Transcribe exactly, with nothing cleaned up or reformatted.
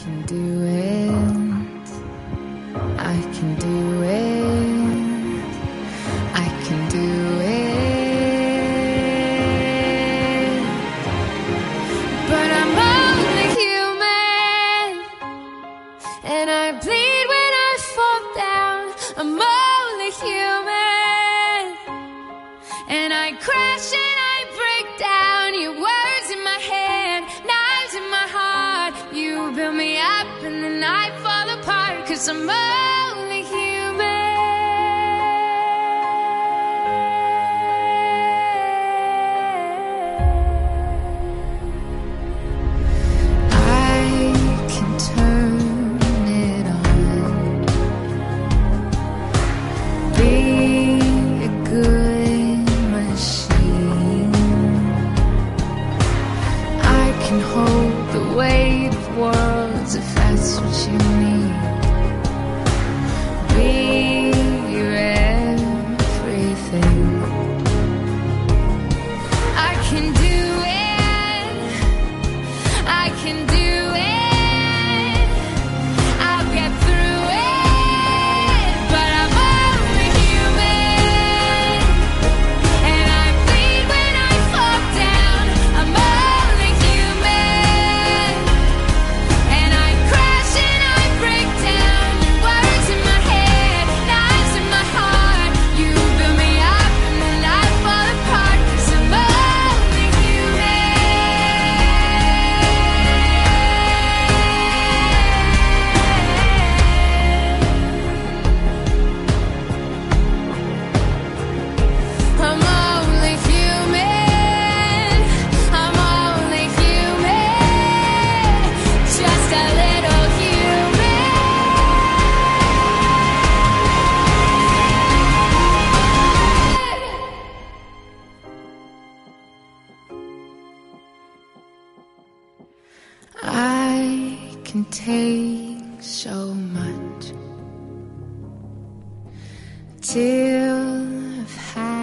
can do it. I can do it. I can do it. But I'm only human, and I bleed when I fall down. I'm only human, and I crash and I break down. Your words in my head, knives in my heart. You build me up and then I fall apart, 'cause I'm only human. I can turn it on, be a good machine. I can hold the weight of worlds if that's what you need. Be your everything. I can do it. I can do it. I'll get through it. But I'm only human, and I bleed when I fall down. I'm only human, and I crash and I break down. Words in my head, knives in my heart. You build me up and then I fall apart, 'cause I'm only I'm only human. I'm only human. Just a little human. I can take so much till I've had